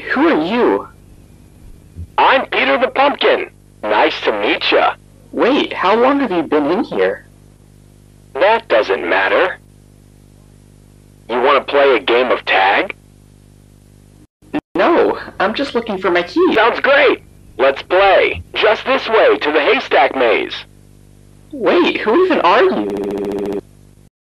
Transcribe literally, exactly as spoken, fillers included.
who are you? I'm Peter the Pumpkin. Nice to meet ya. Wait, how long have you been in here? That doesn't matter. You want to play a game of tag? No, I'm just looking for my key. Sounds great. Let's play. Just this way to the haystack maze. Wait, who even are you?